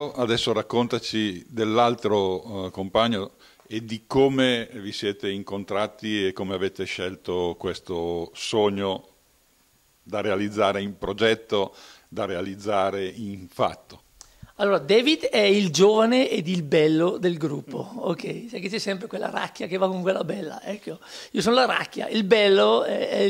Adesso raccontaci dell'altro compagno e di come vi siete incontrati e come avete scelto questo sogno da realizzare in progetto, da realizzare in fatto. Allora, David è il giovane ed il bello del gruppo, ok? Sai che c'è sempre quella racchia che va con quella bella, ecco. Io sono la racchia, il bello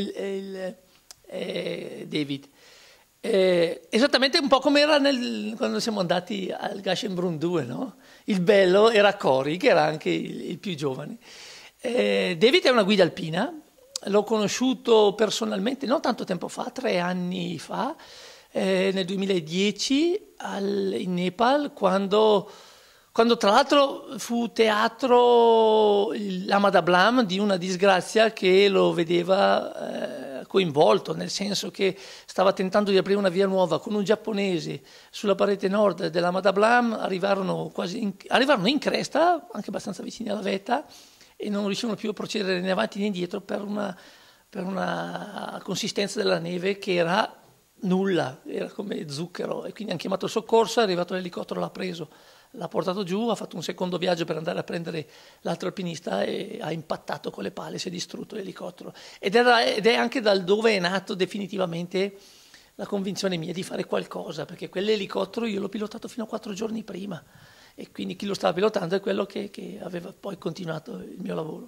è David. Esattamente un po' come era quando siamo andati al Gaschenbrunn 2, no? Il bello era Cory, che era anche il più giovane. David è una guida alpina, l'ho conosciuto personalmente non tanto tempo fa, 3 anni fa, nel 2010 in Nepal, quando tra l'altro fu teatro l'Amadablam di una disgrazia che lo vedeva coinvolto, nel senso che stava tentando di aprire una via nuova con un giapponese sulla parete nord dell'Amadablam, arrivarono in cresta, anche abbastanza vicini alla vetta, e non riuscivano più a procedere né avanti né indietro per una consistenza della neve che era nulla, era come zucchero, e quindi hanno chiamato il soccorso, è arrivato l'elicottero, l'ha preso, l'ha portato giù, ha fatto un secondo viaggio per andare a prendere l'altro alpinista e ha impattato con le pale, si è distrutto l'elicottero. Ed è anche dal dove è nato definitivamente la convinzione mia di fare qualcosa, perché quell'elicottero io l'ho pilotato fino a 4 giorni prima, e quindi chi lo stava pilotando è quello che aveva poi continuato il mio lavoro.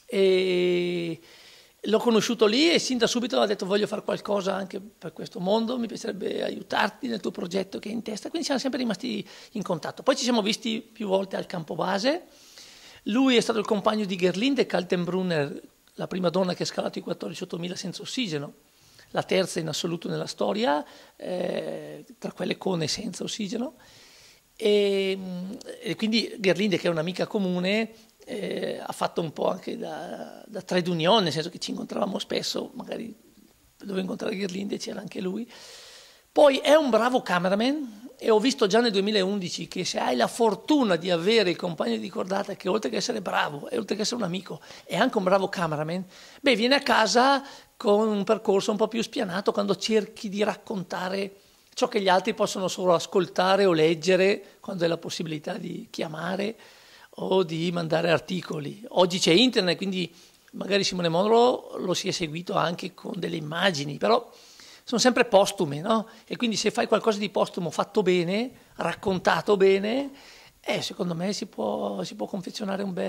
E l'ho conosciuto lì e sin da subito ha detto: voglio fare qualcosa anche per questo mondo, mi piacerebbe aiutarti nel tuo progetto che hai in testa, quindi siamo sempre rimasti in contatto. Poi ci siamo visti più volte al campo base, lui è stato il compagno di Gerlinde Kaltenbrunner, la prima donna che ha scalato i 14.000 senza ossigeno, la terza in assoluto nella storia, tra quelle con e senza ossigeno, e quindi Gerlinde, che è un'amica comune, ha fatto un po' anche da trade union, nel senso che ci incontravamo spesso, magari dovevo incontrare Gerlinde, c'era anche lui. Poi è un bravo cameraman, e ho visto già nel 2011 che se hai la fortuna di avere il compagno di cordata che oltre che essere bravo e oltre che essere un amico è anche un bravo cameraman, beh, viene a casa con un percorso un po' più spianato quando cerchi di raccontare ciò che gli altri possono solo ascoltare o leggere, quando hai la possibilità di chiamare o di mandare articoli. Oggi c'è internet, quindi magari Simone Monroe lo si è seguito anche con delle immagini, però sono sempre postume, no? E quindi se fai qualcosa di postumo fatto bene, raccontato bene, secondo me si può confezionare un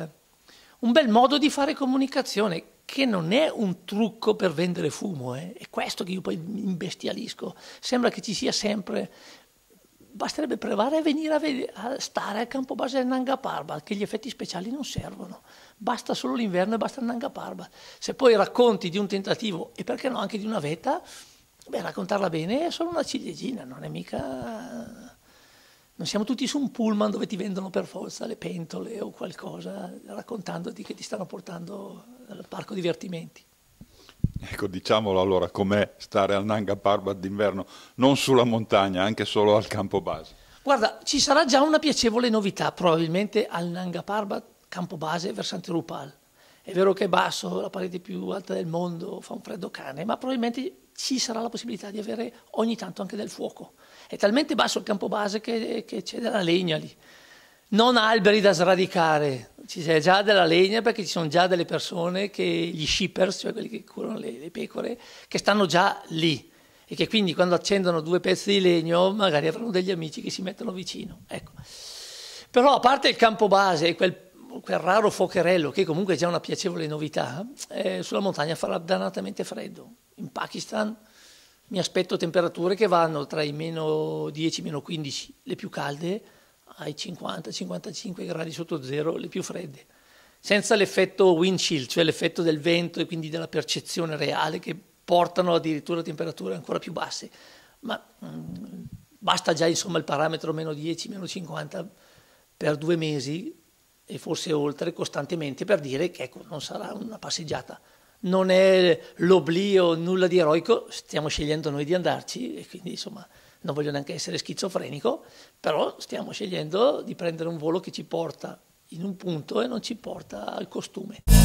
bel modo di fare comunicazione, che non è un trucco per vendere fumo, È questo che io poi mi imbestialisco. Sembra che ci sia sempre. Basterebbe provare a venire a stare al campo base del Nanga Parbat, che gli effetti speciali non servono. Basta solo l'inverno e basta il Nanga Parbat. Se poi racconti di un tentativo, e perché no anche di una vetta, beh, raccontarla bene è solo una ciliegina, non è mica. Non siamo tutti su un pullman dove ti vendono per forza le pentole o qualcosa, raccontandoti che ti stanno portando al parco divertimenti. Ecco, diciamolo allora, com'è stare al Nanga Parbat d'inverno, non sulla montagna, anche solo al campo base. Guarda, ci sarà già una piacevole novità probabilmente al Nanga Parbat, campo base, versante Rupal. È vero che è basso, la parete più alta del mondo, fa un freddo cane, ma probabilmente ci sarà la possibilità di avere ogni tanto anche del fuoco. È talmente basso il campo base che c'è della legna lì. Non alberi da sradicare, ci c'è già della legna, perché ci sono già delle persone, gli shippers, cioè quelli che curano le pecore, che stanno già lì, e che quindi quando accendono 2 pezzi di legno magari avranno degli amici che si mettono vicino. Ecco. Però a parte il campo base e quel raro focherello, che comunque è già una piacevole novità, sulla montagna farà dannatamente freddo. In Pakistan mi aspetto temperature che vanno tra i -10 e -15, le più calde, ai 50-55 gradi sotto zero, le più fredde, senza l'effetto wind chill, cioè l'effetto del vento e quindi della percezione reale, che portano addirittura a temperature ancora più basse. Ma basta già insomma il parametro -10, -50 per 2 mesi, e forse oltre, costantemente, per dire che ecco, non sarà una passeggiata. Non è l'oblio, nulla di eroico, stiamo scegliendo noi di andarci, e quindi insomma non voglio neanche essere schizofrenico, però stiamo scegliendo di prendere un volo che ci porta in un punto e non ci porta al costume.